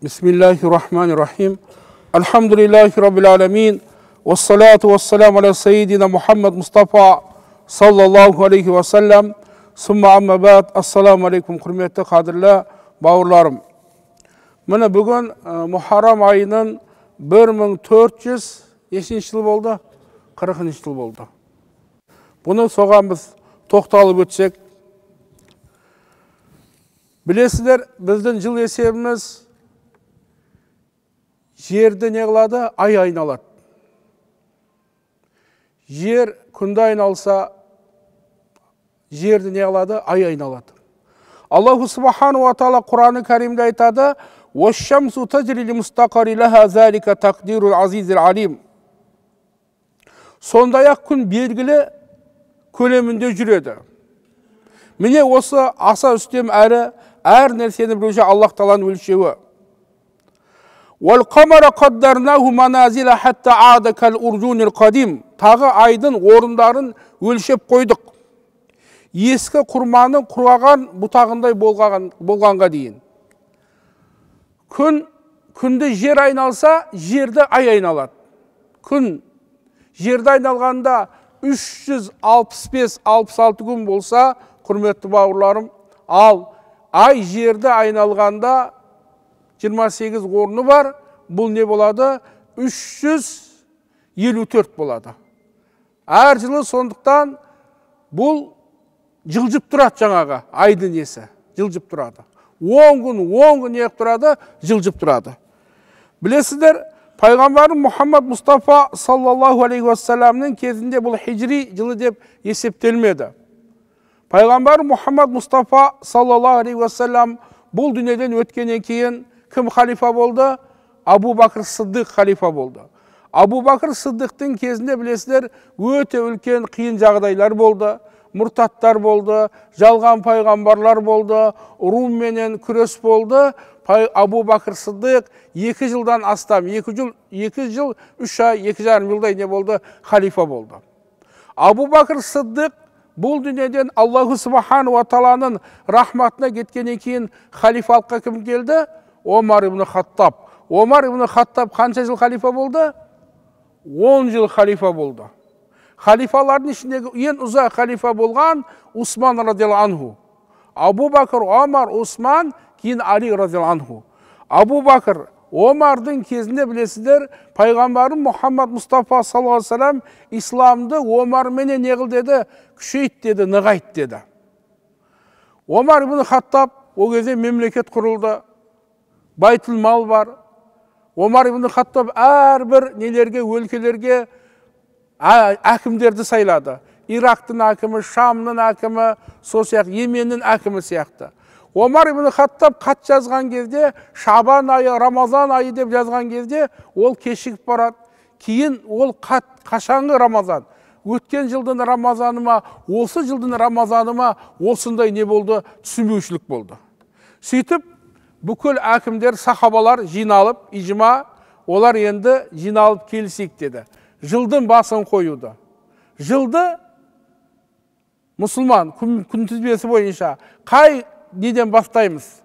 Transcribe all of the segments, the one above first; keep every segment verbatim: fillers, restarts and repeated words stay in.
Bismillahirrahmanirrahim. Elhamdülillahi Rabbil alemin. Vessalatu vesselamu ala seyyidina Muhammed Mustafa sallallahu aleyhi ve sellem. Summa amma ba'd. Assalamu aleykum hürmetli kadirli bauırlarım. Mine bugün Muharram ayının bir ming to'rt yuz beshinchi yıl boldu, qirqinchi yıl boldu. Bunu soğan biz toxtalып ötsek. Bilesizler, bizden yıl esebimiz жерді не қылады? Ай айналады. Жер күнді айналса, жерді не қылады? Ай айналады. Аллаху субхану ва таала Құран-ы Кәримде айтады: "Уаш-шамсу таджри ли-мустақарри лаха, залика тақдирул азизил алим." Сондай-ақ күн белгілі көлемінде жүреді. Міне осы аса үстем әрі әр нәрсені білуші Аллах Тааланың өлшеуі. وَالْقَمَرَ قَدَّرْنَاهُ مَنَازِلَ حَتَّى عَادَ كَالْأُرْجُونِ الْقَدِيمِ. Тағы айдың орындарын өлшеп қойдық. Ескі құрманың құраған бұтағындай болған, болғанға дейін. Күн, күнді жер айналса, жерді ай айналады. Күн жерді айналғанда үш жүз алпыс бес алпыс алты күн болса, құрметті бауырларым, ал ай жерді айналғанда жиырма сегіз орны бар, бұл не болады? үш жүз елу төрт болады. Әр жылы сондықтан бұл жылжып тұрады жаңағы айдың несі, жылжып тұрады. он күн, он күн не тұрады? Жылжып тұрады. Білесіздер, пайғамбарым Мұхаммад Мұстафа саллаллаху алейхи уассаламның кезінде бұл хижри жылы деп есептелмеді. Пайғамбарым Мұхаммад Мұстафа саллаллаху алейхи уассалам бұл дүниеден өткеннен кейін кім халифа болды? Абу Бакр Сыддық халифа болды. Абу Бакр Сыддықтың кезінде білесіздер, өте үлкен қиын жағдайлар болды. Мұртаттар болды, жалған пайғамбарлар болды, Румменен күрес болды. Абу Бакр Сыддық екі жылдан астам, екі жыл, екі жыл, үш ай, екі жарым жылдай не болды? Халифа болды. Абу Бакр Сыддық бұл дүниеден Аллаху субхану ва тааланың рахматына кеткеннен кейін халифалыққа кім келді? Омар ибн Хаттаб. Омар ибн Хаттаб қанша жыл халифа болды? он жыл халифа болды. Халифалардың ішіндегі ең ұзақ халифа болған Усман радиаллаху анху. Абу Бакр, Омар, Усман, кейін Али радиаллаху анху. Абу Бакр, Омардың кезінде білесіздер, пайғамбарым Мұхаммад Мұстафа саллаллаху алейхи ва саллям исламды Омар менен не қыл деді? Күшейт деді, нығайт деді. Омар ибн Хаттаб ол кезде мемлекет құрылды. Байтул мал бар. Омар ибн Хаттаб әрбір нелерге, өлкелерге әкімдерді сайлады. Ирактың әкімі, Шамның әкімі, сол сияқты Йеменнің әкімі сияқты. Омар ибн Хаттаб хат жазған кезде, Шабан айы, Рамазан айы деп жазған кезде, ол кешігіп барады. Кейін ол хат қашанғы Рамазан? Өткен жылдың Рамазаны ма, осы жылдың Рамазаны ма, осындай не болды? Түсінбеушілік болды. Сөйтіп, бүкіл әкімдер, сахабалар жиналып, ижма, олар енді жиналып келісейік деді. Жылдың басын қоюды. Жылды мұсылман күнтізбесі бойынша қай неден бастаймыз?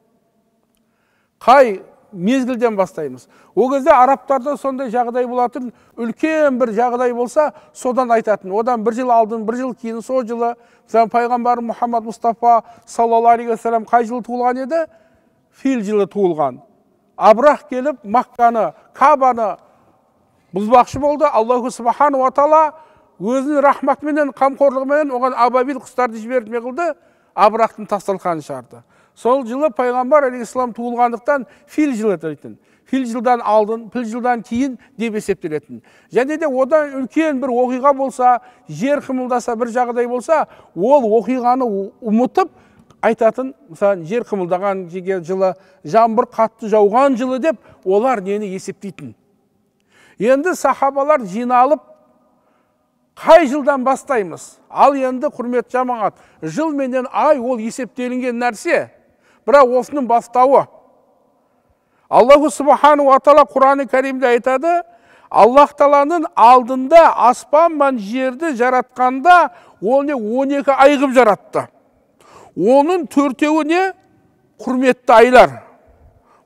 Қай мезгілден бастаймыз? О кезде арабтарда сондай жағдай болатын, үлкен бір жағдай болса, содан айтатын. Одан бір жыл алдын, бір жыл кейін, сол жылы, пайғамбарым Мұхаммад Мұстафа саллаллаху алейхи ва саллям қай жылы туылған еді? Фил жылы туылған. Абрах келіп, Макканы, Кабаны бұзбақшы болды. Аллаху субхану ва таала өзінің рахматымен, қамқорлығымен оған абабил құстарды жіберіп не қылды? Абрахтың тасталқанын шығарды. Сол жылы пайғамбар алейхиссалам туылғандықтан фил жылы дейтін. Фил жылдан алдын, фил жылдан кейін деп есептелетін. Және де одан үлкен бір оқиға болса, жер қимылдаса, бір жағдай болса, ол оқиғаны ұмытып айтатын, мысалы, жер қимылдаған жылы, жаңбыр қатты жауған жылы деп, олар нені есептейтін. Енді сахабалар жиналып, қай жылдан бастаймыз? Ал енді құрмет жамағат, жыл менен ай ол есептелінген нәрсе, бірақ осының бастауы. Аллаху субхану ва таала Құран-ы Кәримде айтады, Аллах Тааланың алдында аспан мен жерді жаратқанда, ол не он екі ай қылып жаратты. Оның төртеуі не? Құрметті айлар.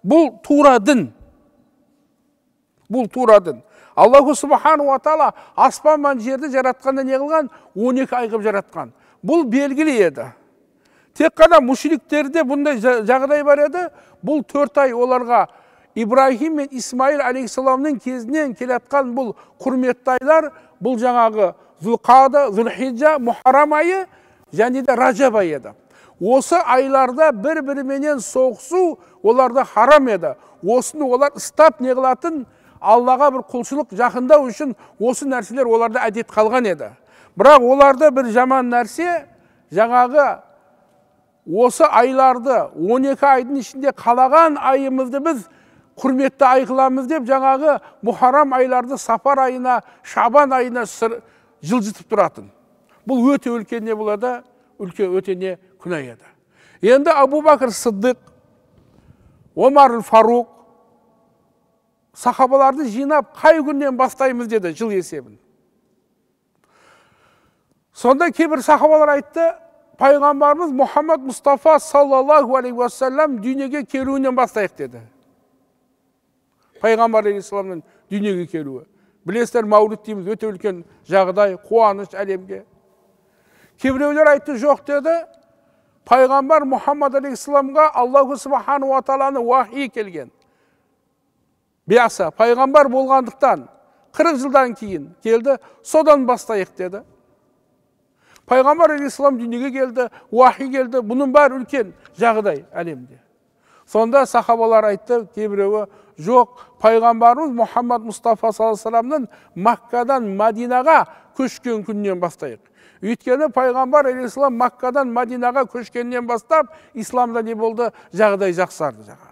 Бұл тура дін. Бұл тура дін. Аллаху субхану ва тағала аспан мен жерді жаратқанда не қылған? он екі ай қылып жаратқан. Бұл белгілі еді. Тек қана мүшриктерде бұндай жағдай бар еді. Бұл төрт ай оларға Ибрахим мен Исмаил алейхиссаламның кезінен келатқан бұл құрметті айлар, бұл жаңағы Зулқада, Зулхиджа, Мухаррам айы және де Ражаб айы еді. Осы айларда бір-біріменен соғысу оларда харам еді. Осыны олар ұстап не қылатын, Аллаға бір құлшылық жақындау үшін осы нәрселер оларда әдет қалған еді. Бірақ оларда бір жаман нәрсе, жаңағы осы айларды он екі айдың ішінде қалаған айымызды біз құрметті ай қыламыз деп, жаңағы Мухаррам айларды Сафар айына, Шабан айына жылжытып тұратын. Бұл өте үлкен не болады? Үлкен өте не күнә еді. Енді Абу Бакр Сыддық, Омар Фаруқ сахабаларды жинап, қай күннен бастаймыз деді, жыл есебін. Сонда кейбір сахабалар айтты, пайғамбарымыз Мұхаммад Мұстафа саллаллаху алейхи уассалам дүниеге келуінен бастайық деді. Пайғамбар алейхиссаламның дүниеге келуі. Білесіздер, маулид дейміз, өте үлкен жағдай, қуаныш әлемге. Кейбіреулер айтты, жоқ деді, пайғамбар Мұхаммад алейхиссаламға Аллаху субхану ва тағаланы уахи келген. Биаса, пайғамбар болғандықтан қырық жылдан кейін келді, содан бастайық деді. Пайғамбар алейхиссалам дүниеге келді, уахи келді, бұның бәрі үлкен жағдай әлемде. Сонда сахабалар айтты, кейбіреуі, жоқ, пайғамбарымыз Мұхаммад Мұстафа саллаллаху алейхи вассаламның Маккадан Мадинаға көшкен күннен бастайық. Өйткені пайғамбар алейхиссалам Маккадан Мадинаға көшкеннен бастап, исламда не болды? Жағдай жақсарды жаңағы.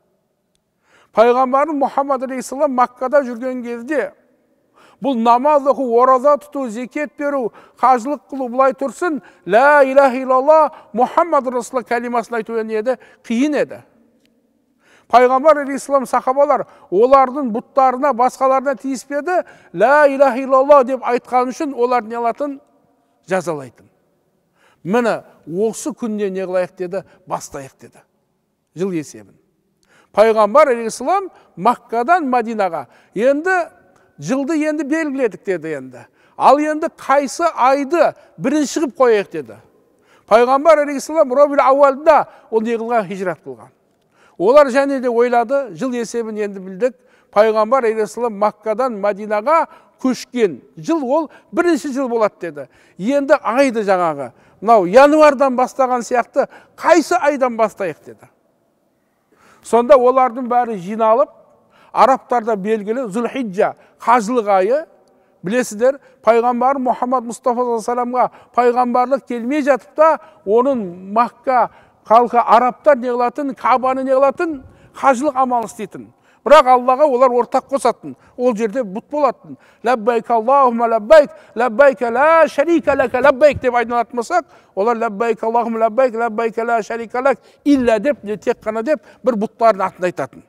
Пайғамбарым Мұхаммад алейхиссалам Маккада жүрген кезде бұл намаз оқу, ораза тұту, зекет беру, қажылық қылу бұлай тұрсын, ла илаха иллаллах Мұхаммад расулуллах калимасын айту еді, қиын еді. Пайғамбар алейхиссалам сахабалар олардың бұттарына, басқаларына тиіспеді, ла илаха иллаллах деп айтқан үшін олар не алатын? Жазалайтын. Міне осы күнде не қылайық деді, бастайық деді. Жыл есебін. Пайғамбар алейхиссалам Маккадан Мадинаға. Енді жылды енді белгіледік деді енді. Ал енді қайсы айды бірінші қып қойайық деді. Пайғамбар алейхиссалам Робил ауалда ол не қылған? Хижрат қылған. Олар және де ойлады, жыл есебін енді білдік. Пайғамбар алейхиссалам Маккадан Мадинаға көшкен жыл ол бірінші жыл болады деді. Енді айды жаңағы, мынау январдан бастаған сияқты қайсы айдан бастайық деді. Сонда олардың бәрі жиналып, арабтарда белгілі Зулхиджа қажылық айы, білесіздер, пайғамбар Мұхаммад Мұстафа саллаллаху алейхи вассаламға пайғамбарлық келмей жатып та, оның Макка халқы арабтар не қылатын, Кабаны не қылатын, қажылық амал істейтін. Бірақ Аллаға олар ортақ қосатын. Ол жерде бұт болатын. Лаббайк Аллахума лаббайк, лаббайк ла шарика лака лаббайк деп айналатын болсақ, олар лаббайк Аллахума лаббайк, лаббайк ла шарика лак илля деп, тек қана деп бір бұттардың атын айтатын.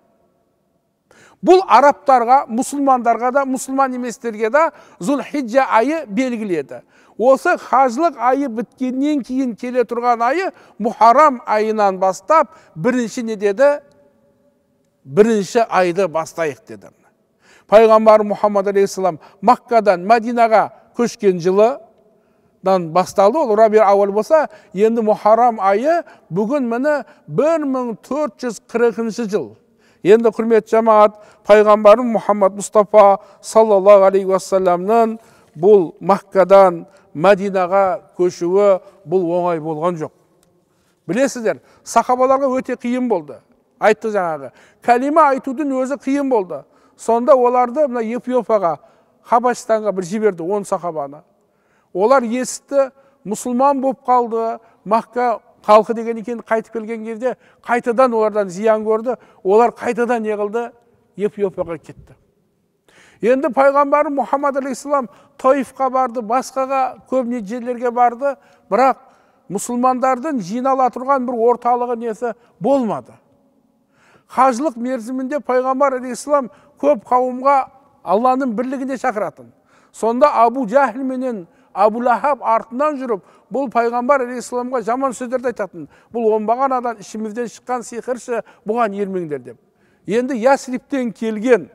Бұл арабтарға, мұсылмандарға да, мұсылман еместерге да Зулхиджа айы белгіледі. Осы қажылық айы біткеннен кейін келе тұрған айы Мухаррам айынан бастап бірінші не деді? Бірінші айды бастайық деді. Пайғамбар Мұхаммад алейхиссалам Маккадан Мадинаға көшкен жылыдан басталды. Ол Рабиул ауал болса, енді Мухаррам айы бүгін міне бір мың төрт жүз қырықыншы жыл. Енді құрметті жамаат, пайғамбарым Мұхаммад Мұстафа саллаллаху алейхи уассаламның бұл Маккадан Мадинаға көшуі бұл оңай болған жоқ. Білесіздер, сахабаларға өте қиын болды. Айтты жаңағы. Кәлима айтудың өзі қиын болды. Сонда оларды мына Эфиопияға, Хабашстанға бір жіберді, он сахабаны. Олар есітті, мұсылман болып қалды, Макка халқы деген екен қайтып келген кезде қайтадан олардан зиян көрді. Олар қайтадан не қылды? Эфиопияға кетті. Енді пайғамбарым Мұхаммад алейхиссалам Таифқа барды, басқаға көбіне жерлерге барды, бірақ мұсылмандардың жинала тұрған бір орталығы несі болмады. Қажылық мерзімінде пайғамбар алейхиссалам көп қауымға Алланың бірлігіне шақыратын. Сонда Абу Жахл менен Абу Лахаб артынан жүріп, бұл пайғамбар алейхиссаламға жаман сөздерді айтатын. Бұл оңбаған адам, ішімізден шыққан сиқыршы, бұған ермеңдер деп. Енді Ясриптен келген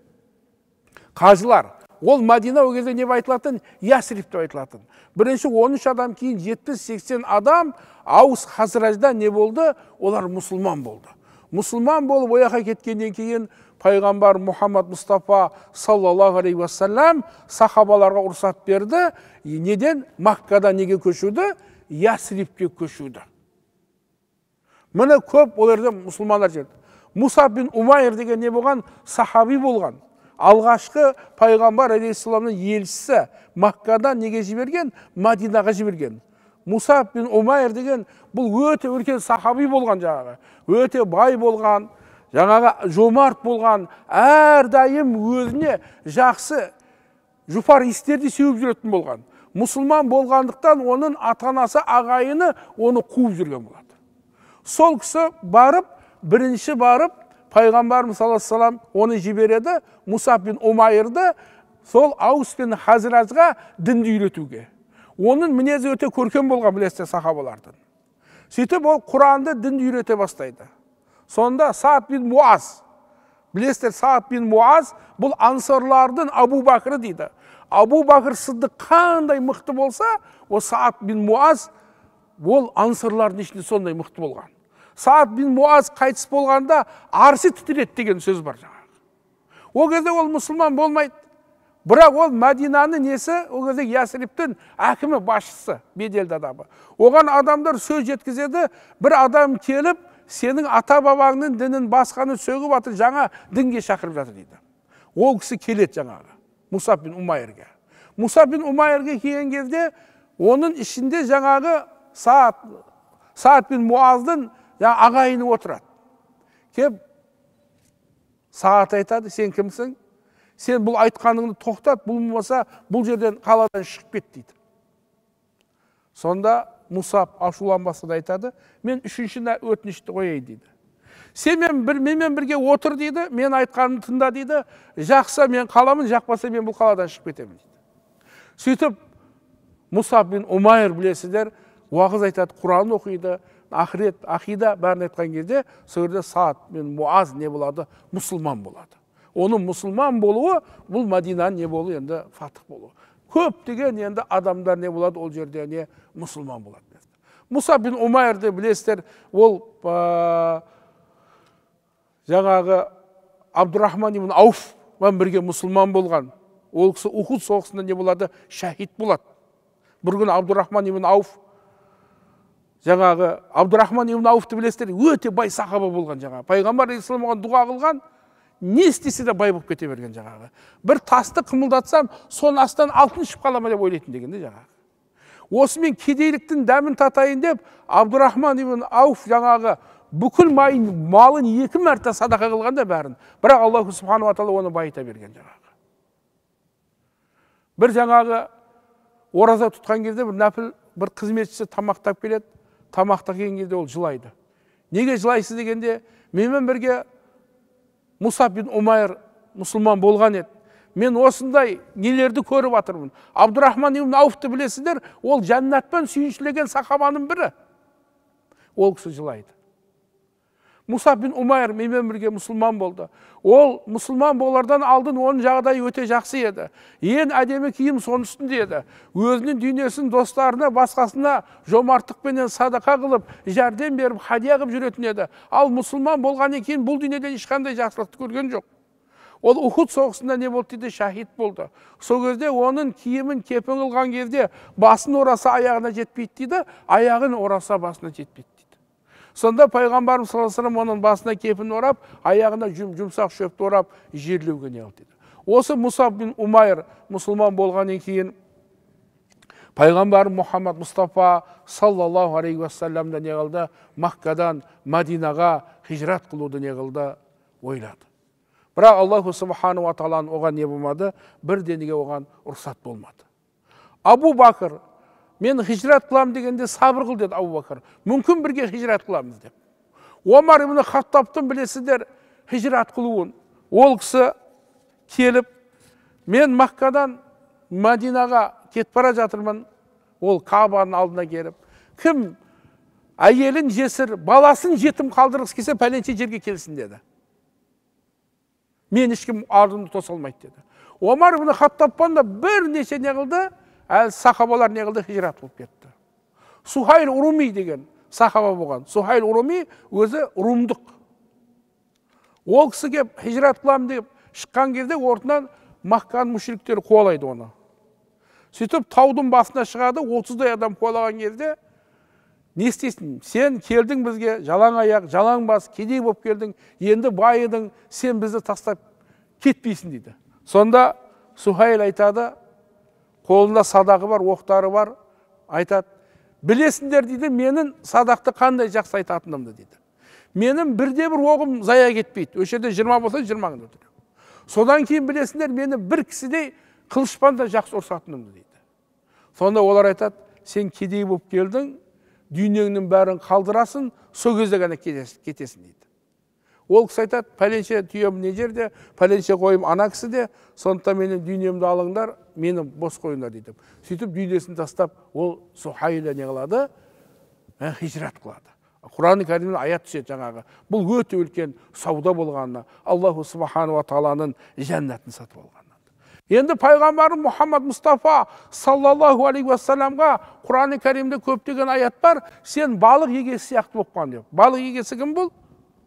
қажылар, ол Мадина ол кезде не айтылатын? Ясрип деп айтылатын. Бірінші он үш адам, кейін жетпіс сексен адам Аус Хазражда не болды? Олар мұсылман болды. Мұсылман болып ояқа кеткеннен кейін пайғамбар Мұхаммад Мұстафа саллаллаху алейхи уассалам сахабаларға ұрсат берді. Неден? Маккада неге көшуді? Ясрипке көшуді. Міне көп оларда мұсылмандар жерді. Мусаб бин Умайр деген не болған? Сахаби болған. Алғашқы пайғамбар алейхиссаламның елшісі Маккадан неге жіберген? Мадинаға жіберген. Мусаб бин Умайр деген бұл өте үлкен сахаби болған жаңағы. Өте бай болған, жаңағы жомарт болған, әрдайым өзіне жақсы жұпар иістерді сеуіп жүретін болған. Мұсылман болғандықтан оның ата-анасы ағайыны оны қуып жүрген болады. Сол кісі барып, бірінші барып, пайғамбарымыз саллаллаху алейхи вассалам оны жібереді, Мусаб бин Умайрды сол Аус пен Хазражға дінді үйретуге. Оның мінезі өте көркем болған, білесіздер, сахабалардың. Сөйтіп ол Құранды дінді үйрете бастайды. Сонда Саад бин Муаз, білесіздер, Саад бин Муаз бұл ансарлардың Абу Бакры дейді. Абу Бакр Сыддық қандай мықты болса, ол Саад бин Муаз ол ансарлардың ішінде сондай мықты болған. Саад бин Муаз қайтыс болғанда арсы тітіреді деген сөз бар жаңағы. Ол кезде ол мұсылман болмайды. Бірақ ол Мәдинаны несі, ол кезде Ясриптің әкімі, басшысы, беделді адамы. Оған адамдар сөз жеткізеді, бір адам келіп, сенің ата-бабаңның дінін басқаны сөгіп атыр, жаңа дінге шақырып жатыр дейді. Ол кісі келеді жаңағы, Мусаб бин Умайрге. Мусаб бин Умайрге келген кезде, оның ішінде жаңағы Саад, Саад бин Муаздың ағайыны отырады. Кеп, Саад айтады, сен кімсің? Сен бұл айтқаныңды тоқтат, бұл болмаса бұл жерден қаладан шығып кет дейді. Сонда Мусаб ашуланбастан айтады, мен үшіншіне өтінішті қояйын дейді. Сен менімен бірге отыр дейді, мен айтқанымды тыңда дейді, жақса мен қаламын, жақпаса мен бұл қаладан шығып кетемін дейді. Сөйтіп Мусаб бин Умайр, білесіздер, уағыз айтады, Құран оқиды, ақирет, ақида бәрін айтқан кезде, сол жерде Саад бин Муаз не болады? Мұсылман болады. Оның мұсылман болуы, бұл Мадинаның не болуы, енді фатық болуы. Көп деген енді адамдар не болады, ол жерде не мұсылман болады. Мусаб бин Умайрды білесіздер, ол жаңағы Абдурахман ибн Ауфпен бірге мұсылман болған. Ол кісі Ухуд соғысында не болады? Шахид болады. Бір күні Абдурахман ибн Ауф, жаңағы Абдурахман ибн Ауфты білесіздер, өте бай сахаба болған жаңағы. Пайғамбар алейхиссалам оған дұға қылған, не істесе де бай болып кете берген жаңағы. Бір тасты қымылдатсам, соның астынан алтын ішіп қалама деп ойлайтын дегенде жаңағы. Осымен кедейліктің дәмін татайын деп, Абдурахман ибн Ауф жаңағы бүкіл майын, малын екі мәрте садақа қылғанда бәрін. Бірақ Аллаху субхану ва тағала оны байыта берген жаңағы. Бір жаңағы ораза тұтқан кезде бір нәпіл, бір қызметшісі тамақтап келеді, тамақта келген кезде ол жылайды. Неге жылайсыз дегенде, менімен бірге Мусаб бин Умайр мұсылман болған еді. Мен осындай нелерді көріп атырмын. Абдурахман ибн Ауфты білесіздер, ол жәннатпен сүйіншілеген сахабаның бірі. Ол кісі жылайды. Мусаб бин Умайр менімен бірге мұсылман болды. Ол мұсылман болардан алдын оның жағдайы өте жақсы еді. Ең әдемі киім соның үстінде еді. Өзінің дүниесін достарына, басқасына жомарттықпенен садақа қылып, жәрдем беріп, хадия қылып жүретін еді. Ал мұсылман болғаннан кейін бұл дүниеден ешқандай жақсылықты көрген жоқ. Ол Ухуд соғысында не болды дейді? Шахид болды. Сол кезде оның киімін кепін қылған кезде басын ораса аяғына жетпейді дейді, аяғын ораса басына жетпейді. Сонда пайғамбарымыз саллаллаху алейхи вассалам оның басына кепін орап, аяғына жұмсақ шөпті орап, жерлеуге не қылды. Осы Мусаб бин Умайр мұсылман болғаннан кейін пайғамбар Мұхаммад Мұстафа саллаллаху алейхи вассаламда не қылды? Маккадан Мадинаға хижрат қылуды не қылды? Ойлады. Бірақ Аллаху субхану ва тағаланың оған не болмады? Бірденге оған ұрсат болмады. Абу Бакр, мен хижрат қылам дегенде сабыр қыл деді Абу Бакр. Мүмкін бірге хижрат қыламыз деп. Омар ибн Хаттабтың білесіздер хижрат қылуын. Ол кісі келіп, мен Маккадан Мадинаға кетіп бара жатырмын. Ол Кабаның алдына келіп, кім әйелін жесір, баласын жетім қалдырғысы келсе пәленше жерге келсін деді. Мен ешкім ardымды тоса алмайды деді. Омар ибн Хаттабтан да бірнеше не қылды, әлі сахабалар не қылды, хижрат болып кетті. Сухайл Уруми деген сахаба болған. Сухайл Уруми өзі румдық. Ол кісі кеп хижрат қыламын деп шыққан кезде ортынан Макканың мүшриктері қуалайды оны. Сөйтіп таудың басына шығады, отыздай адам қуалаған кезде не істейсің? Сен келдің бізге жалаң аяқ, жалаң бас, кедей болып келдің, енді байыдың, сен бізді тастап кетпейсің дейді. Сонда Сухайл айтады, қолында садағы бар, оқтары бар, айтады, білесіңдер дейді, менің садақты қандай жақсы айтатынымды дейді. Менің бірде бір оғым зая кетпейді. Өш жерде жиырма болса, жиырмаң өтірек. Содан кейін білесіңдер, мені бір кісідей қылышпан да жақсы ұрсатынымды дейді. Сонда олар айтады, сен кедей болып келдің, дүниеңнің бәрін қалдырасын, сол кезде ғана кетесің дейді. Ол кісі айтады, пәленше түйем не жерде, пәленше қойым ана кісіде, сондықтан менің дүниемді алыңдар, мені бос қойыңдар дейді. Сөйтіп дүниесін тастап, ол Сухайлы не қылады, хижрат қылады. Құран кәрімнен аят түседі жаңағы. Бұл өте үлкен сауда болғанына, Аллаху Субхану ва Тағаланың жәннатын сатып алғанына. Енді пайғамбарым Мұхаммад Мұстафа саллаллаху алейхи уассаламға Құран кәрімде көптеген аят бар, сен балық егесі сияқты болып қалған деп. Балық егесі кім бұл?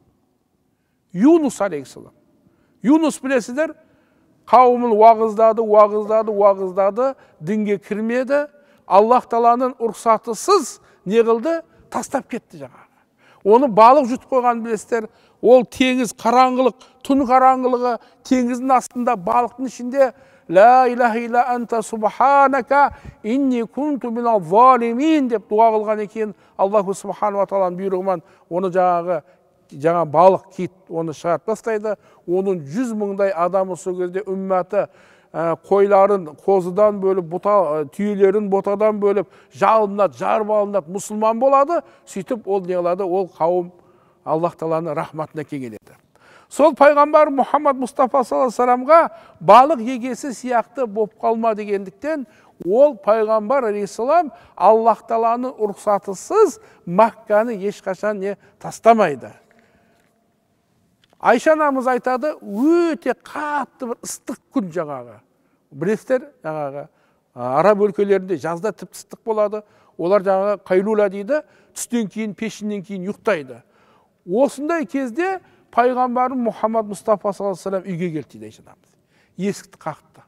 Юнус алейхиссалам. Юнус білесіздер, қауымын уағыздады, уағыздады, уағыздады, дінге кірмеді, Аллах Тағаланың рұқсатысыз не қылды? Тастап кетті жаңағы. Оны балық жұтып қойған білесіздер. Ол теңіз қараңғылық, түн қараңғылығы, теңіздің астында балықтың ішінде «Ла илаха илля анта субханака инни кунту миназ залимин» деп дуа қылған екен. Аллаху Субхану ва Тағаланың бұйрығымен оны жаңағы жаңа балық кит оны шығарып тастайды. Оның жүз мыңдай адамы сол кезде үмматы қойларын қозыдан бөліп, түйелерін ботадан бөліп, жалынады, жарып алынады, мұсылман болады. Сөйтіп ол не қылады? Ол қауым Аллах Тағаланың рахматына кенеледі. Сол пайғамбар Мұхаммад Мұстафа саллаллаху алейхи вассаламға балық егесі сияқты болып қалма дегендіктен, ол пайғамбар алейхиссалам Аллах Тағаланың рұқсатысыз Макканы ешқашан не тастамайды. Айша анамыз айтады, өте қатты бір ыстық күн жаңағы. Білесіздер, жаңағы араб өлкелерінде жазда тіпті ыстық болады. Олар жаңағы қайлула дейді, түстен кейін, пешінен кейін ұйықтайды. Осындай кезде пайғамбарым Мұхаммад Мұстафа саллаллаху алейхи вассалам үйге келді дейді Айша анамыз. Есікті қақты.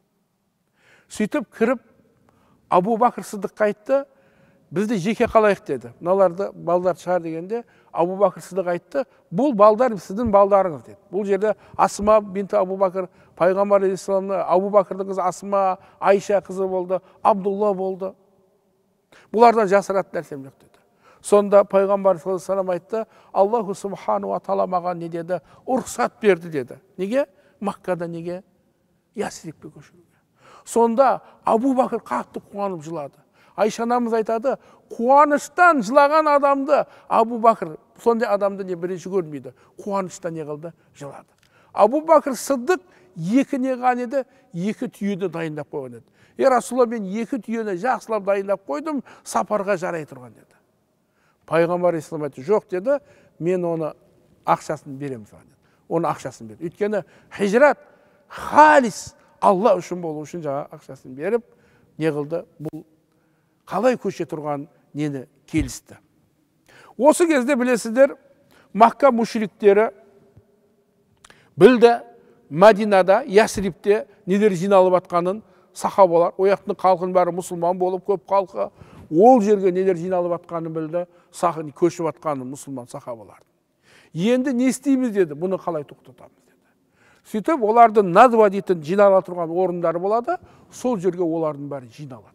Сөйтіп кіріп, Абу Бакр Сыдыққа айтты, бізді жеке қалайық деді. Мыналарды балдар шығар дегенде, Абу Бакр Сыдық айтты, бұл балдар сіздің балдарыңыз деді. Бұл жерде Асма бинті Абу Бакр, пайғамбар алейхиссаламның Абу Бакрдың қызы Асма, Айша қызы болды, Абдулла болды. Бұлардан жасыратын нәрсем жоқ деді. Сонда пайғамбар саллаллаху алейхи вассалам айтты, Аллаху Субхану ва Тағала маған не деді? Рұқсат берді деді. Неге? Маккада неге? Ясрибке көшуге. Сонда Абу Бакр қатты қуанып жылады. Айша анамыз айтады, қуаныштан жылаған адамды Абу Бакр, сондай адамды не бірінші көрмейді. Қуаныштан не қылды? Жылады. Абу Бакр Сыдық екі не ған еді, екі түйені дайындап қойған еді. Е Расулалла, мен екі түйені жақсылап дайындап қойдым, сапарға жарай тұрған деді. Пайғамбар ислам айтты, жоқ деді, мен оны ақшасын беремін саған деді. Оны ақшасын берді. Өйткені хижрат халис Алла үшін болу үшін жаңа ақшасын беріп, не қылды? Бұл қалай көше тұрған нені келісті. Осы кезде білесіздер, Макка мүшриктері білді, Мәдинада, Ясрибте нелер жиналып атқанын, сахабалар, ояқтың халқын бәрі мұсылман болып, көп халқы, ол жерге нелер жиналып атқанын білді, сахын көшіп атқанын мұсылман сахабалар. Енді не істейміз деді, бұны қалай тоқтатамыз деді. Сөйтіп, олардың Надва дейтін жинала тұрған орындары болады, сол жерге олардың бәрі жиналады.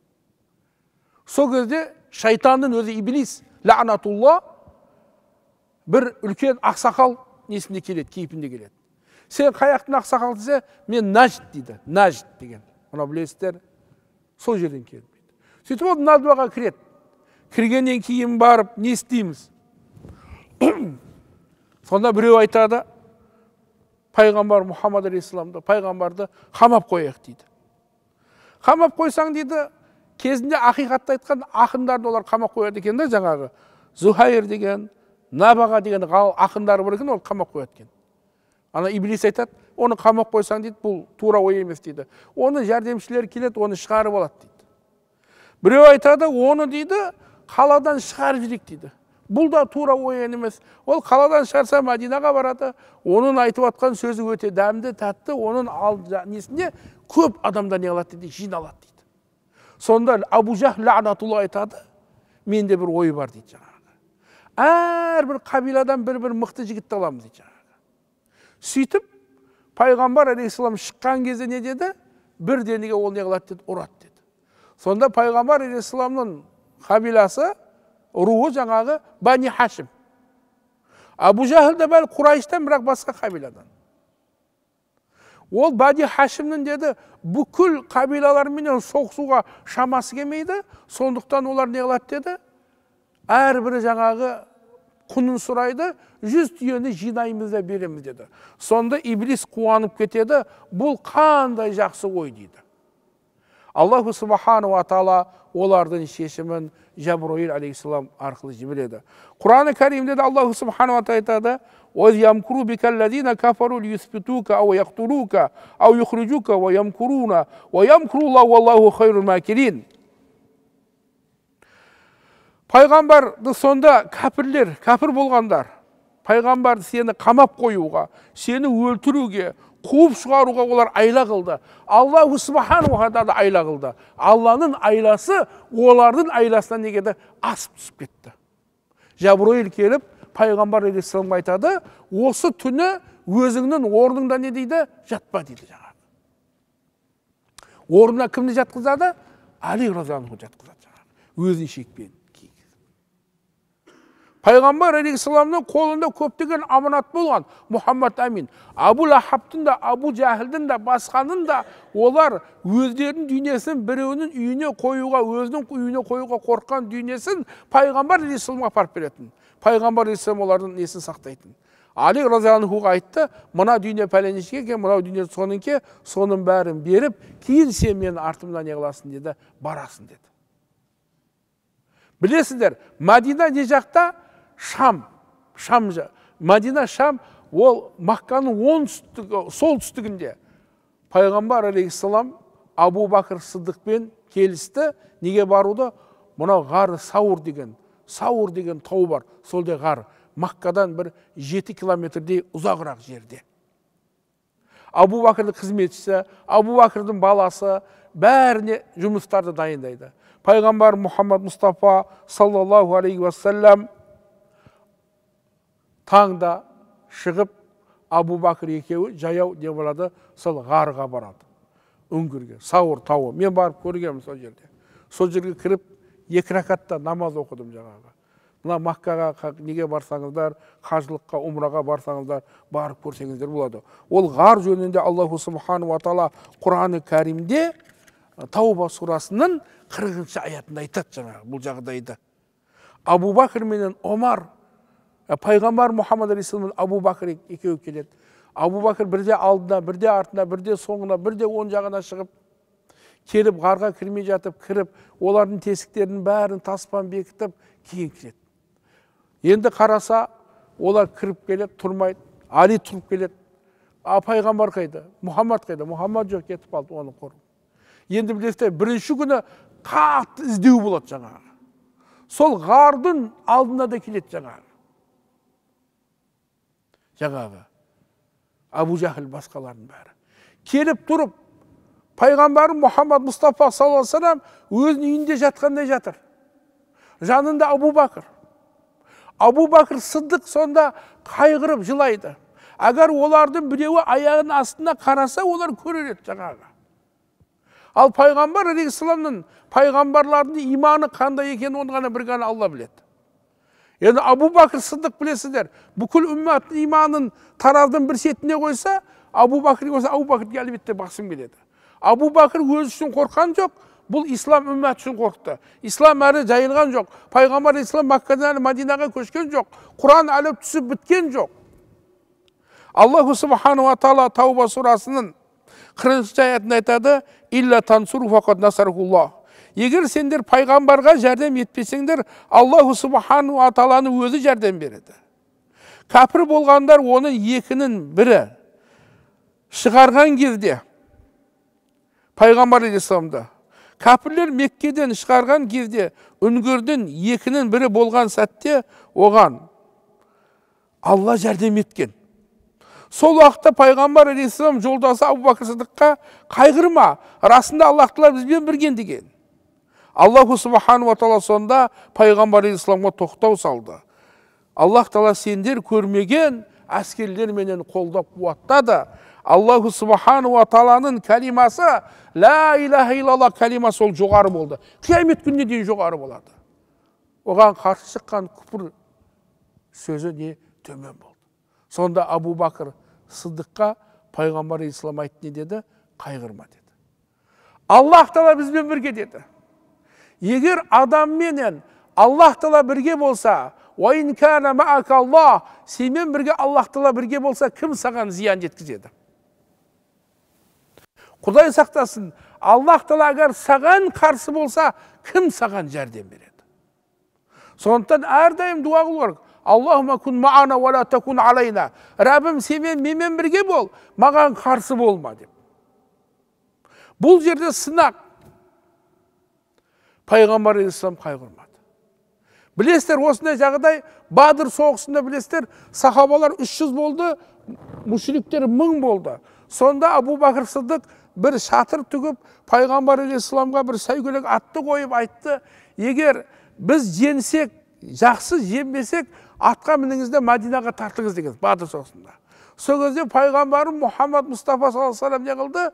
Сол кезде шайтанның өзі Иблис, ләнатулла, бір үлкен ақсақал несінде келеді, кейпінде келеді. Сен қаяқтың ақсақал десе, мен Нажд дейді, Нажд деген. Мұна білесіздер, сол жерден келді. Сөйтіп ол Надваға кіреді. Кіргеннен кейін барып, не істейміз? Сонда біреу айтады, пайғамбар Мұхаммад алейхиссаламды, пайғамбарды қамап қояйық дейді. Қамап қойсаң дейді, кезінде ақиқатты айтқан ақындарды олар қамап қояды екен де, жаңағы Зухайр деген, Набаға деген ақындары бар екен, ол қамап қояды екен. Ана Иблис айтады, оны қамап қойсаң дейді, бұл тура ой емес дейді. Оны жәрдемшілер келеді, оны шығарып алады дейді. Біреу айтады, оны дейді, қаладан шығарып жіберейік дейді. Бұл да тура ой емес. Ол қаладан шығарса Мәдинаға барады. Оның айтып атқан сөзі өте дәмді, тәтті, оның несінде көп адамдар не алады дейді, жиналады дейді. Сонда Абу Жахл лағнатулла айтады, менде бір ой бар дейді жаңағы. Әрбір қабиладан бір-бір мықты жігітті аламыз дейді жаңағы. Сөйтіп, пайғамбар алейхиссалам шыққан кезде не деді? Бір денеге ол не қылады деді, ұрады деді. Сонда пайғамбар алейхиссаламның қабиласы, руы жаңағы Бани Хашим. Абу Жахл да бәл Құрайштан, бірақ басқа қабиладан. Ол Бани Хашимнің деді, бүкіл қабилаларменен соғысуға шамасы келмейді, сондықтан олар не қылады деді? Әрбірі жаңағы құнын сұрайды, жүз түйені жинаймыз да береміз деді. Сонда Иблис қуанып кетеді, бұл қандай жақсы ой дейді. Аллаху субхану ва тағала олардың шешімін Жабраил алейхиссалам арқылы жібереді. Құран-ы Кәримде де Аллаху субхану ва тағала айтады: "Уаз ямкуру бикаллазина кафару лиюсбитука ау яқтулука ау юхриджука ва ямкуруна ва ямкуруллаху валлаху хайрул макирин." Пайғамбарды сонда кәпірлер, кәпір болғандар, пайғамбарды сені қамап қоюға, сені өлтіруге, қуып шығаруға олар айла қылды. Аллаху субхану ва тағала айла қылды. Алланың айласы олардың айласынан негеді асып түсіп кетті. Жабраил келіп, пайғамбар алейхиссаламға айтады, осы түні өзіңнің орныңда не дейді? Жатпа дейді жаңағы. Орнына кімді жатқызады? Али разиаллаху жатқызады жаңағы. Өзін шекпен кигізіп. Пайғамбар алейхиссаламның қолында көптеген аманат болған. Мұхаммад Амин, Абу Лахабтың да, Абу Жахилдің да, басқаның да олар өздерінің дүниесін біреуінің үйіне қоюға, өзінің үйіне қоюға қорққан дүниесін пайғамбар алейхиссаламға апарып беретін. Пайғамбар алейхиссалам олардың несін сақтайтын. Али разиаллаху айтты, мына дүние пәленшеге екен, мынау дүние соныңке, соның бәрін беріп, кейін сен менің артымнан не қыласың деді, барасың деді. Білесіздер, Мәдина не жақта? Шам, Шам, Мәдина Шам, ол Макканың оңтүстігі, солтүстігінде. Пайғамбар алейхиссалам Абу Бакр Сыдықпен келісті, неге баруды? Мынау ғары Саур деген, Саур деген тау бар, солде ғар. Маккадан бір жеті километрдей ұзағырақ жерде. Абу Бакрдың қызметшісі, Абу Бакрдың баласы бәріне жұмыстарды дайындайды. Пайғамбар Мұхаммад Мұстафа саллаллаху алейхи уассалам таңда шығып, Абу Бакр екеуі жаяу не болады, сол ғарға барады. Үңгірге, Саур тауы. Мен барып көргенмін сол жерде. Сол жерге кіріп, екі ракатта намаз оқыдым жаңағы. Мына Маккаға неге барсаңыздар, қажылыққа, умраға барсаңыздар, барып көрсеңіздер болады. Ол ғар жөнінде Аллаху субхану ва тағала Құран-ы Кәримде Тауба сурасының қырқыншы аятында айтады жаңағы бұл жағдайды. Абу Бакр менен Омар, пайғамбар Мұхаммад алейхиссалам Абу Бакр екеуі келеді. Абу Бакр бірде алдына, бірде артына, бірде соңына, бірде оң жағына шығып, келіп ғарға кірмей жатып, кіріп, олардың тесіктерінің бәрін таспан бекітіп, кейін кіреді. Енді қараса, олар кіріп келеді, тұрмайды. Али тұрып келеді. А пайғамбар қайда? Мұхаммад қайда? Мұхаммад жоқ, кетіп қалды, оны қорып. Енді білесіздер, бірінші күні қатты іздеу болады жаңағы. Сол ғардың алдына да келеді жаңағы. Жаңағы. Абу Жахл басқалардың бәрі. Келіп тұрып, пайғамбарым Мұхаммад Мұстафа саллаллаху алейхи ва саллям өзінің үйінде жатқандай жатыр. Жанында Абу Бакр. Абу Бакр Сыдық сонда қайғырып жылайды. Әгер олардың біреуі аяғын астына қараса, олар көрер еді жаңағы. Ал пайғамбар алейхиссаламның пайғамбарлардың иманы қандай екенін оны ғана бір ғана Алла біледі. Енді Абу Бакр Сыдық білесіздер, бүкіл үмметтің иманын тараздың бір сетіне қойса, Абу Бакр қойса, Абу Бакрге әлбетте бақсым келеді. Абу Бакр өзі үшін қорқан жоқ, бұл ислам үммет үшін қорқты. Ислам әрі жайылған жоқ. Пайғамбар ислам Маккадан әрі Мадинаға көшкен жоқ. Құран әлі түсіп біткен жоқ. Аллаху субхану ва тағала Тауба сурасының қырқыншы аятында айтады: "Илля тансуру фақад насарахуллах." Егер сендер пайғамбарға жәрдем етпесеңдер, Аллаху субхану ва тағаланың өзі жәрдем береді. Кәпір болғандар оның екінің бірі, шығарған кезде, пайғамбар алейхиссаламды кәпірлер Меккеден шығарған кезде үңгірдің екінің бірі болған сәтте оған Алла жәрдем еткен. Сол уақытта пайғамбар алейхиссалам жолдасы Абу Бәкір Сыдыққа қайғырма, расында Аллах Тағала бізбен бірге деген. Аллаху субхану ва тағала сонда пайғамбар алейхиссаламға тоқтау салды. Аллах Тағала сендер көрмеген әскерлерменен қолдап қуаттады. Аллаху субхану ва тағаланың кәлимасы, ла илаха илlallah кәлимасы ол жоғары болды. Қиямет күніне дейін жоғары болады. Оған қарсы шыққан күпір сөзі не төмен болды. Сонда Абу Бәкір Сыдыққа пайғамбар алейхиссалам айтты не деді? Қайғырма деді. Аллах Тағала бізбен бірге деді. Егер адамменен Аллах Тағала бірге болса, уайын кәна маъака Аллах, сенмен бірге Аллах Тағала бірге болса, кім саған зиян жеткізеді? Құдай сақтасын, Аллах Тағала әгер саған қарсы болса, кім саған жәрдем береді? Сондықтан әрдайым дуа қылу керек. Аллахума кун маана ва ла такун алайна. Раббым, сенмен менімен бірге бол, маған қарсы болма деп. Бұл жерде сынақ. Пайғамбар алейхиссалам қайғырмады. Білесіздер, осындай жағдай Бадыр соғысында білесіздер, сахабалар үш жүз болды, мүшриктер мың болды. Сонда Абу Бәкір Сыдық бір шатыр түгіп, пайғамбар алейхиссаламға бір сәйгүлік атты қойып айтты, егер біз жеңсек, жақсы жеңбесек, атқа мініңізді Мәдинаға тартыңыз деген Бадыр соғысында. Сол кезде пайғамбарым Мұхаммад Мұстафа саллаллаху алейхи ва саллям не қылды?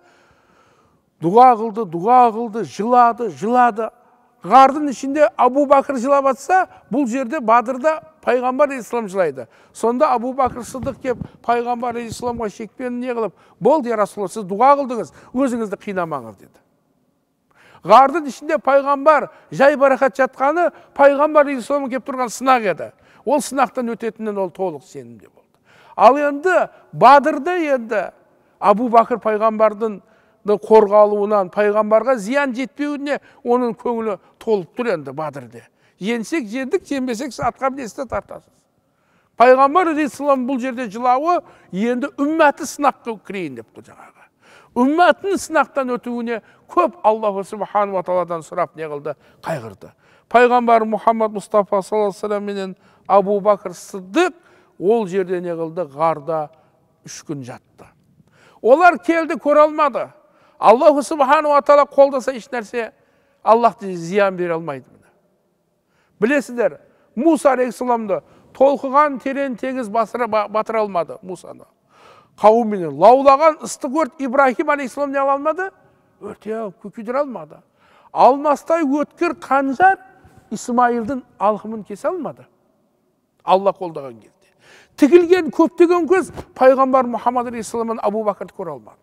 Дуа қылды, дуа қылды, жылады, жылады. Ғардың ішінде Абу Бәкір жылап атса, бұл жерде Бадырда пайғамбар алейхиссалам жылайды. Сонда Абу Бәкір Сыдық кеп пайғамбар алейхиссаламға шекпенін не қылып, болды, я Расулалла, сіз дуа қылдыңыз, өзіңізді қинамаңыз деді. Ғардың ішінде пайғамбар жай барақат жатқаны пайғамбар алейхиссалам кеп тұрған сынақ еді. Ол сынақтан өтетінен ол толық сенімде болды. Ал енді Бадырда енді Абу Бәкір пайғамбардың қорғалуынан, пайғамбарға зиян жетпеуіне оның көңілі толып тұр енді Бадырде. Жеңсек жеңдік, жеңбесек атқа мінесті тартасыз. Пайғамбар алейхиссалам бұл жерде жылауы енді үммәті сынаққа кірейін деп тұр жаңағы. Үммәтінің сынақтан өтуіне көп Аллаху субхану ва тағаладан сұрап не қылды? Қайғырды. Пайғамбар Мұхаммад Мұстафа саллаллаху алейхи ва саллям менен Абу Бәкір Сыдық ол жерде не қылды? Ғарда үш күн жатты. Олар келді, көре алмады. Аллаху субхану ва тағала қолдаса еш нәрсе Аллахты зиян бере алмайды. Білесіздер, Муса алейхиссаламды толқыған терең теңіз батыра алмады Мусаны. Қауымменен лаулаған ыстық өрт Ибрахим алейхиссалам не ала алмады? Өрте күйдіре алмады. Алмастай өткір қанжар Исмайылдың алқымын кесе алмады. Алла қолдаған кезде. Тігілген көптеген көз пайғамбар Мұхаммад алейхиссаламын Абу Бәкірді көре алмады.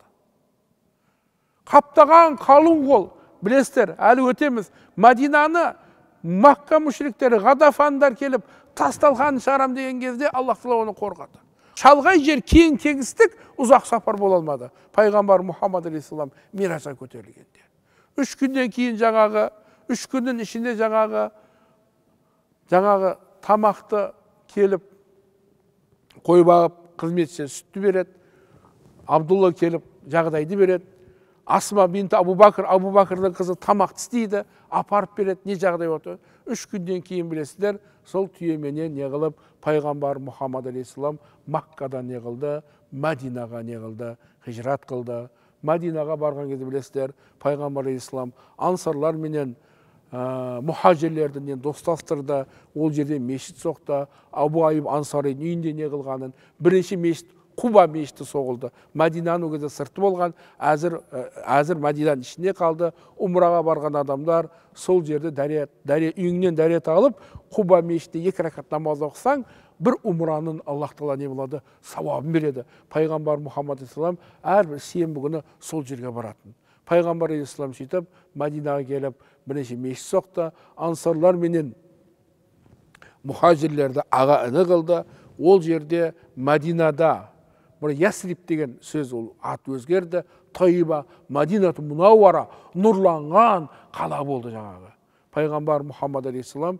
Қаптаған қалың қол, білесіздер, әлі өтеміз, Мәдинаны Макка мүшриктері, Ғадафандар келіп, тасталған шығарам деген кезде Аллах Тағала оны қорғады. Шалғай жер, кең тегістік, ұзақ сапар бола алмады. Пайғамбар Мұхаммад алейхиссалам миражға көтерілгенде. Үш күннен кейін жаңағы, үш күннің ішінде жаңағы, жаңағы тамақты келіп, қой бағып, қызметші сүтті береді. Абдулла келіп, жағдайды береді. Асма бинт Абу Бәкір, Абу Бәкірдің қызы тамақ істейді, апарып береді, не жағдай отыр. Үш күннен кейін білесіздер, сол түйеменен не қылып, пайғамбар Мұхаммад алейхиссалам Маккадан не қылды, Мәдинаға не қылды, хижрат қылды. Мәдинаға барған кезде білесіздер, пайғамбар алейхиссалам ансарлар менен мұхажирлерді достастырды, ол жерде мешіт соқты, Абу Айуб Ансаридің үйінде не қылғанын, бірінші мешіт Құба мешіті соғылды. Мәдинаның өзі сырты болған, әзір, әзір Мәдинаның ішінде қалды. Умраға барған адамдар сол жерде дәрет, дәрет, үйіңнен дәрет алып, Құба мешітінде екі ракат намаз оқысаң, бір умраның Аллах Тағала не болады? Сауабын береді. Пайғамбар Мұхаммад алейхиссалам әрбір сенбі күні сол жерге баратын. Пайғамбар алейхиссалам сөйтіп, Мәдинаға келіп, бірнеше мешіт соқты, ансарлар менен мұхажирлерді аға іні қылды. Ол жерде Мәдинада бір Ясриб деген сөз, ол ат өзгерді. Тайыба, Мәдинату Мунауара, нұрланған қала болды жаңағы. Пайғамбар Мұхаммад алейхиссалам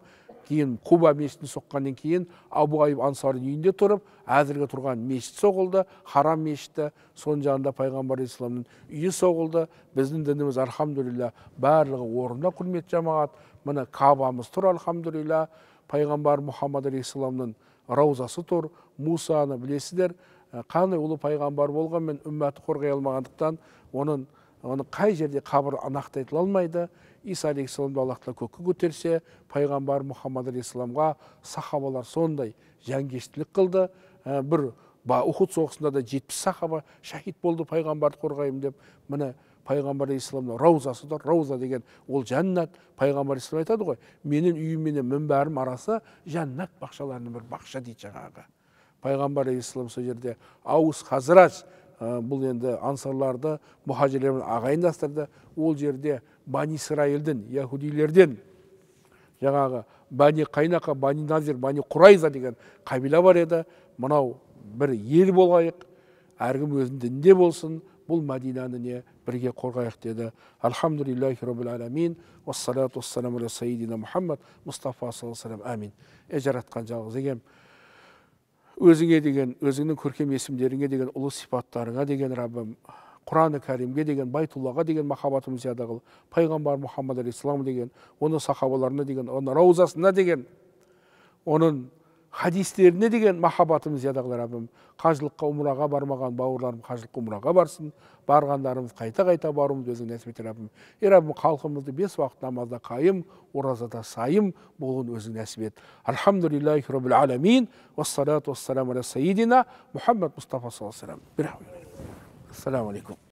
кейін Құба мешітін соққаннан кейін Абу Айып Ансаридың үйінде тұрып, әзірге тұрған мешіт соғылды, Харам мешіті, соның жанында пайғамбар исламның үйі соғылды. Біздің дініміз альхамдулилля барлығы орында, құрметті жамағат. Міне Кабамыз тұр, альхамдулилля. Пайғамбар Мұхаммад алейхиссаламның раузасы тұр. Мусаны білесіздер, қандай ұлы пайғамбар болғанмен үммәті қорғай алмағандықтан оның оны қай жерде қабір нақты айтыла алмайды. Иса алейхиссаламды Аллах тағала көкке көтерсе, пайғамбар Мұхаммад алейхиссаламға сахабалар сондай жанкештілік қылды. Бір Ухуд соғысында да жетпіс сахаба шахид болды пайғамбарды қорғаймын деп. Міне пайғамбар алейхиссаламның раузасы тұр. Рауза деген ол жәннат. Пайғамбар алейхиссалам айтады ғой, менің үйім менен мінбәрім арасы жәннат бақшаларының бір бақша дейді жаңағы. Пайғамбар алейхиссалам сол жерде Аус Хазраж, бұл енді ансарларды, мұхажирлермен ағайындастырды. Ол жерде Бани Исраилден, яһудилерден жаңағы Бани Қайнақа, Бани Назир, Бани Құрайза деген қабила бар еді. Мынау бір ел болғайық, әркім өзінің дінінде болсын, бұл Мәдинаны не бірге қорғайық деді. Альхамдулиллахи раббил аламин, уассалату уассаламу аля сайидина Мұхаммад Мұстафа саллаллаху алейхи ва саллям. Амин. Е жаратқан жалғыз егем, өзіңе деген, өзіңнің көркем есімдеріңе деген, ұлы сипаттарыңа деген Раббым, Құран-ы Кәрімге деген, Байтуллаға деген махаббатымыз зияда қыл. Пайғамбар Мұхаммад алейхиссалам деген, оның сахабаларына деген, оның раузасына деген, оның хадистеріне деген махаббатымыз зияда қыл, Раббым. Қажылыққа, умраға бармаған бауырларым қажылыққа, умраға барсын. Барғандарымыз қайта-қайта баруымыз өзің нәсіп ет, Раббым. Е Раббым, халқымызды бес уақыт намазда қайым, оразада сайым болуын өзің нәсіп ет. Альхамдулиллахи раббил аламин, уассалату уассаламу аля сайидина Мұхаммад Мұстафа саллаллаху алейхи ва саллям. Ассаламу алейкум.